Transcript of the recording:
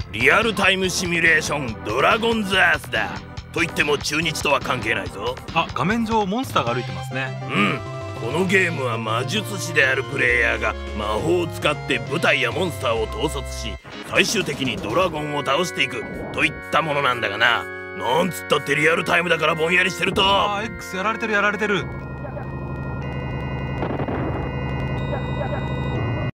リアルタイムシミュレーションドラゴンズアースだ。と言っても中日とは関係ないぞ。 あ、画面上モンスターが歩いてますね。 このゲームは魔術師であるプレイヤーが魔法を使って部隊やモンスターを統率し、最終的にドラゴンを倒していくといったものなんだがな。なんつったってリアルタイムだからぼんやりしてると。 X やられてるやられてる。